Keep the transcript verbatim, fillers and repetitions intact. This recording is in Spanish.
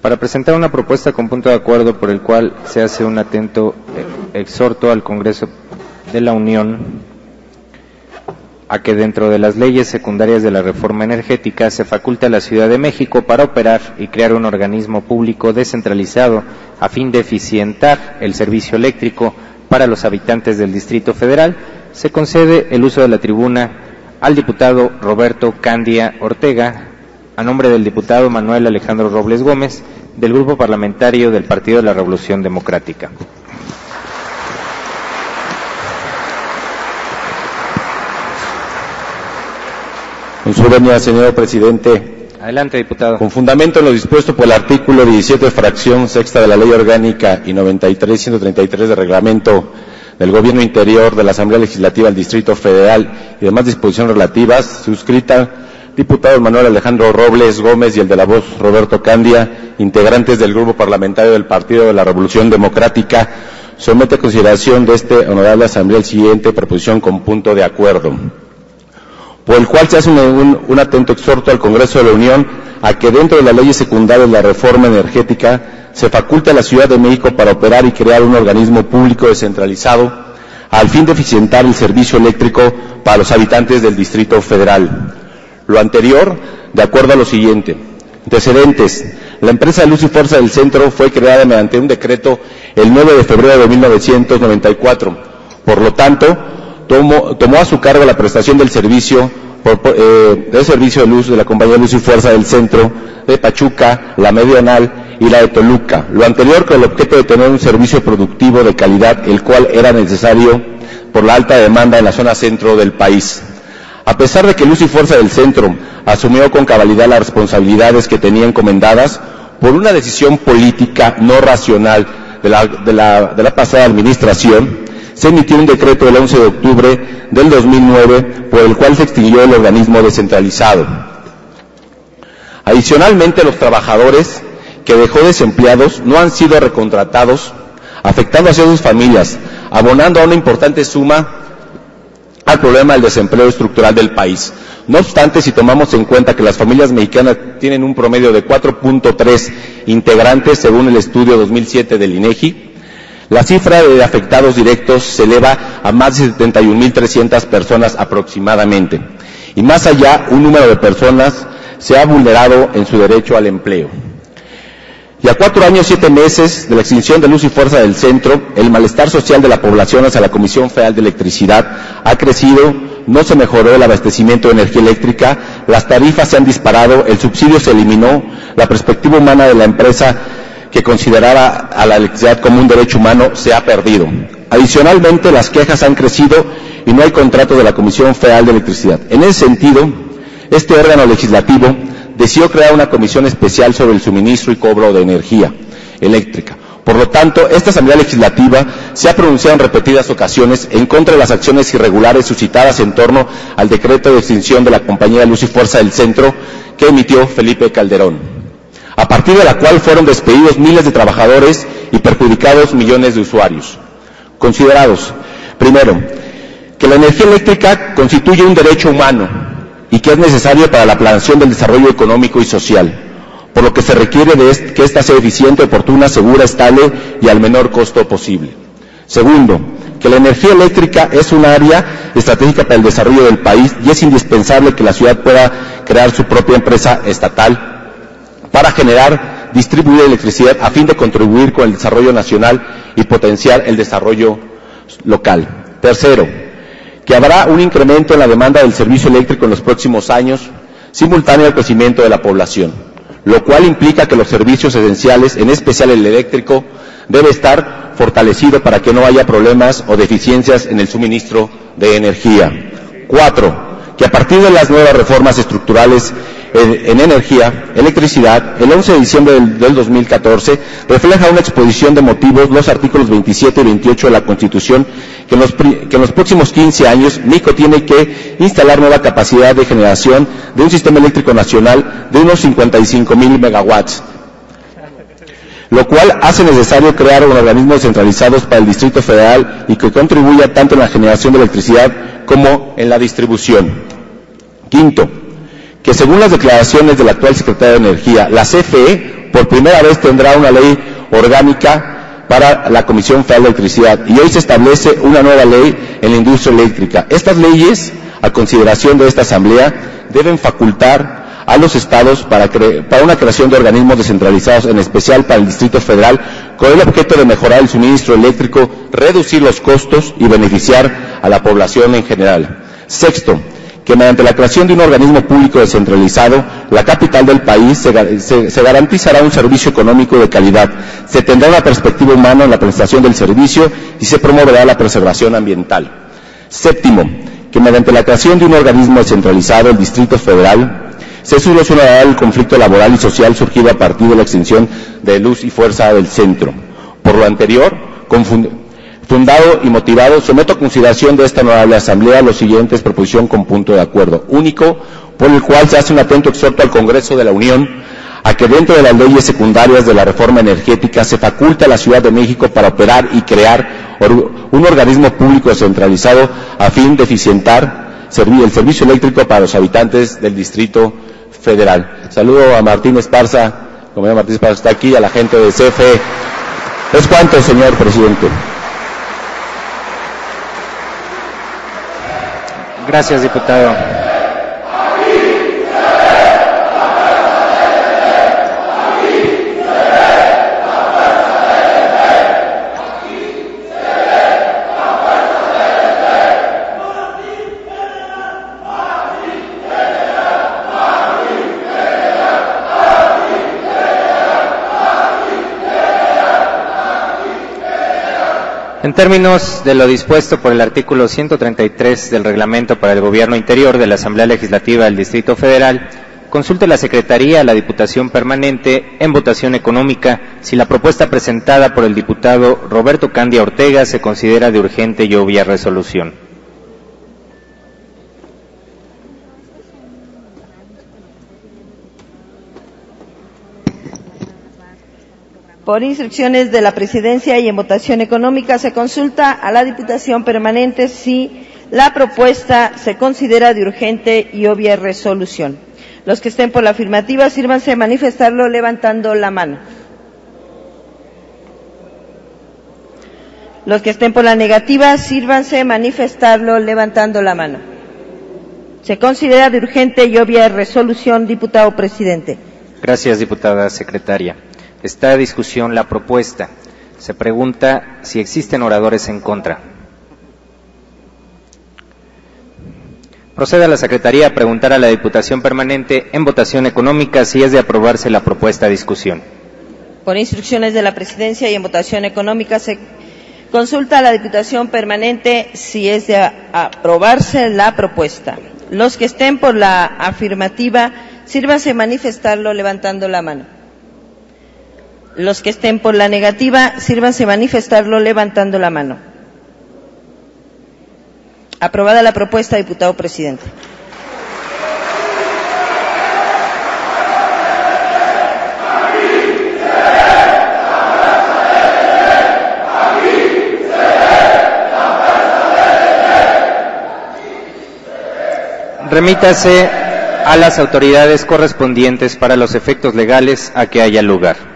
para presentar una propuesta con punto de acuerdo por el cual se hace un atento exhorto al Congreso de la Unión a que dentro de las leyes secundarias de la reforma energética se faculte a la Ciudad de México para operar y crear un organismo público descentralizado a fin de eficientar el servicio eléctrico para los habitantes del Distrito Federal. Se concede el uso de la tribuna al diputado Roberto Candia Ortega, a nombre del diputado Manuel Alejandro Robles Gómez, del Grupo Parlamentario del Partido de la Revolución Democrática. Con su venia, señor presidente. Adelante, diputado. Con fundamento en lo dispuesto por el artículo diecisiete, fracción sexta de la Ley Orgánica y noventa y tres, ciento treinta y tres de Reglamento del Gobierno Interior de la Asamblea Legislativa del Distrito Federal y demás disposiciones relativas, suscrita diputado Manuel Alejandro Robles Gómez y el de la voz Roberto Candia, integrantes del Grupo Parlamentario del Partido de la Revolución Democrática, somete a consideración de este honorable Asamblea el siguiente proposición con punto de acuerdo, por el cual se hace un, un, un atento exhorto al Congreso de la Unión a que dentro de las leyes secundarias de la reforma energética se faculte a la Ciudad de México para operar y crear un organismo público descentralizado al fin de eficientar el servicio eléctrico para los habitantes del Distrito Federal. Lo anterior, de acuerdo a lo siguiente. Antecedentes. La empresa de Luz y Fuerza del Centro fue creada mediante un decreto el nueve de febrero de mil novecientos noventa y cuatro. Por lo tanto, tomó, tomó a su cargo la prestación del servicio por, eh, del servicio de luz de la compañía Luz y Fuerza del Centro de Pachuca, la Meridional y la de Toluca. Lo anterior con el objeto de tener un servicio productivo de calidad, el cual era necesario por la alta demanda en la zona centro del país. A pesar de que Luz y Fuerza del Centro asumió con cabalidad las responsabilidades que tenía encomendadas, por una decisión política no racional de la, de la, de la pasada administración, se emitió un decreto el once de octubre del dos mil nueve por el cual se extinguió el organismo descentralizado. Adicionalmente, los trabajadores que dejó desempleados no han sido recontratados, afectando a sus familias, abonando a una importante suma al problema del desempleo estructural del país. No obstante, si tomamos en cuenta que las familias mexicanas tienen un promedio de cuatro punto tres integrantes según el estudio dos mil siete del INEGI, la cifra de afectados directos se eleva a más de setenta y un mil trescientas personas aproximadamente. Y más allá, un número de personas se ha vulnerado en su derecho al empleo. Y a cuatro años, siete meses de la extinción de Luz y Fuerza del Centro, el malestar social de la población hacia la Comisión Federal de Electricidad ha crecido, no se mejoró el abastecimiento de energía eléctrica, las tarifas se han disparado, el subsidio se eliminó, la perspectiva humana de la empresa que consideraba a la electricidad como un derecho humano se ha perdido. Adicionalmente, las quejas han crecido y no hay contrato de la Comisión Federal de Electricidad. En ese sentido, este órgano legislativo decidió crear una comisión especial sobre el suministro y cobro de energía eléctrica. Por lo tanto, esta Asamblea Legislativa se ha pronunciado en repetidas ocasiones en contra de las acciones irregulares suscitadas en torno al decreto de extinción de la compañía Luz y Fuerza del Centro que emitió Felipe Calderón, a partir de la cual fueron despedidos miles de trabajadores y perjudicados millones de usuarios. Considerados, primero, que la energía eléctrica constituye un derecho humano y que es necesario para la planeación del desarrollo económico y social, por lo que se requiere de que ésta sea eficiente, oportuna, segura, estable y al menor costo posible. Segundo, que la energía eléctrica es un área estratégica para el desarrollo del país y es indispensable que la ciudad pueda crear su propia empresa estatal para generar, distribuir electricidad a fin de contribuir con el desarrollo nacional y potenciar el desarrollo local. Tercero, que habrá un incremento en la demanda del servicio eléctrico en los próximos años, simultáneo al crecimiento de la población, lo cual implica que los servicios esenciales, en especial el eléctrico, debe estar fortalecido para que no haya problemas o deficiencias en el suministro de energía. Cuatro, que a partir de las nuevas reformas estructurales en, en energía, electricidad, el once de diciembre del, del dos mil catorce, refleja una exposición de motivos los artículos veintisiete y veintiocho de la Constitución, que en, los, que en los próximos quince años México tiene que instalar nueva capacidad de generación de un sistema eléctrico nacional de unos cincuenta y cinco mil megawatts, lo cual hace necesario crear organismos descentralizados para el Distrito Federal y que contribuya tanto en la generación de electricidad como en la distribución. Quinto, que según las declaraciones del actual secretario de Energía, la C F E por primera vez tendrá una ley orgánica para la Comisión Federal de Electricidad y hoy se establece una nueva ley en la industria eléctrica. Estas leyes, a consideración de esta Asamblea, deben facultar a los estados para, para una creación de organismos descentralizados, en especial para el Distrito Federal, con el objeto de mejorar el suministro eléctrico, reducir los costos y beneficiar a la población en general. Sexto, que mediante la creación de un organismo público descentralizado, la capital del país se, se, se garantizará un servicio económico de calidad, se tendrá una perspectiva humana en la prestación del servicio y se promoverá la preservación ambiental. Séptimo, que mediante la creación de un organismo descentralizado, el Distrito Federal, se solucionará el conflicto laboral y social surgido a partir de la extinción de Luz y Fuerza del Centro. Por lo anterior, fundado y motivado, someto a consideración de esta honorable Asamblea los siguientes proposición con punto de acuerdo único, por el cual se hace un atento exhorto al Congreso de la Unión a que dentro de las leyes secundarias de la reforma energética se faculte a la Ciudad de México para operar y crear un organismo público descentralizado a fin de eficientar el servicio eléctrico para los habitantes del Distrito Federal. Saludo a Martín Esparza, compañero Martín Esparza está aquí, a la gente de C F E. ¿Es cuánto, señor presidente? Gracias, diputado. En términos de lo dispuesto por el artículo ciento treinta y tres del Reglamento para el Gobierno Interior de la Asamblea Legislativa del Distrito Federal, consulte la Secretaría a la Diputación Permanente en votación económica si la propuesta presentada por el diputado Roberto Candia Ortega se considera de urgente y obvia resolución. Por instrucciones de la Presidencia y en votación económica se consulta a la Diputación Permanente si la propuesta se considera de urgente y obvia resolución. Los que estén por la afirmativa, sírvanse a manifestarlo levantando la mano. Los que estén por la negativa, sírvanse a manifestarlo levantando la mano. Se considera de urgente y obvia resolución, diputado presidente. Gracias, diputada secretaria. Está a discusión la propuesta. Se pregunta si existen oradores en contra. Procede a la Secretaría a preguntar a la Diputación Permanente en votación económica si es de aprobarse la propuesta a discusión. Por instrucciones de la Presidencia y en votación económica se consulta a la Diputación Permanente si es de aprobarse la propuesta. Los que estén por la afirmativa, sírvanse manifestarlo levantando la mano. Los que estén por la negativa, sírvanse manifestarlo levantando la mano. Aprobada la propuesta, diputado presidente. Remítase a las autoridades correspondientes para los efectos legales a que haya lugar.